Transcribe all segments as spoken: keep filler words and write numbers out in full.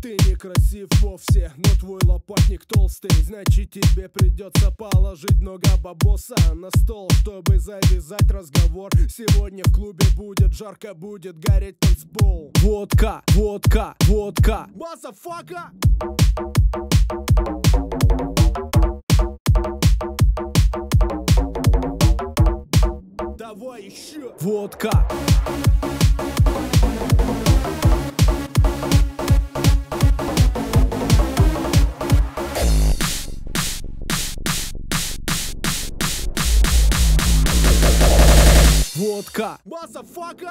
Ты не красив вовсе, но твой лопатник толстый. Значит, тебе придется положить много бабоса на стол, чтобы завязать разговор. Сегодня в клубе будет жарко, будет гореть танцпол. Водка, водка, водка, мазафака. Давай еще. Водка. Водка. Мазафака.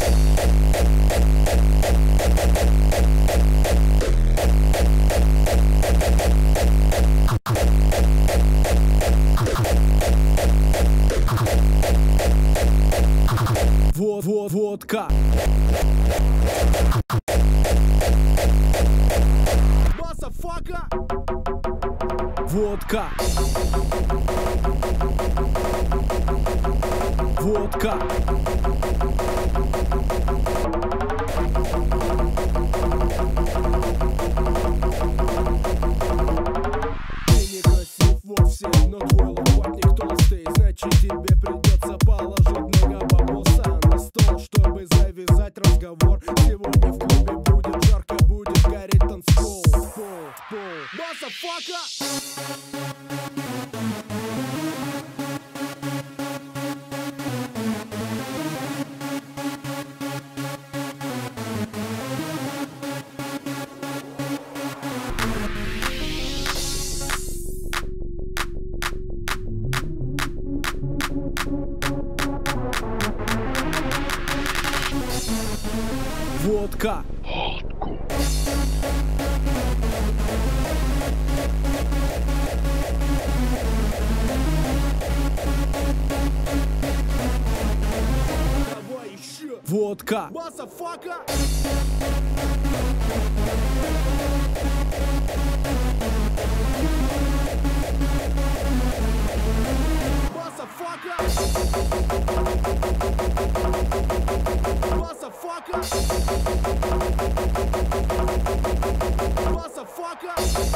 Вот, вот, водка. Мазафака. Водка. Водка. Ты не красив вовсе, но твой лопатник толстый. Значит, тебе придется положить много бабоса на стол, чтобы завязать разговор. Сегодня в клубе будет жарко, будет гореть танцпол. Пол, пол. Мазафака. Водка. Давай еще. Водка. Мазафака. Мазафака. Motherfucker! Motherfucker!